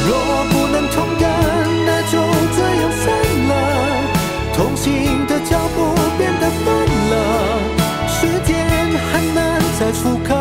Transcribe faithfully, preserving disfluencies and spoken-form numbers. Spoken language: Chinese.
若不能同感，那就这样散了。同行的脚步变得慢了，时间很难再复刻。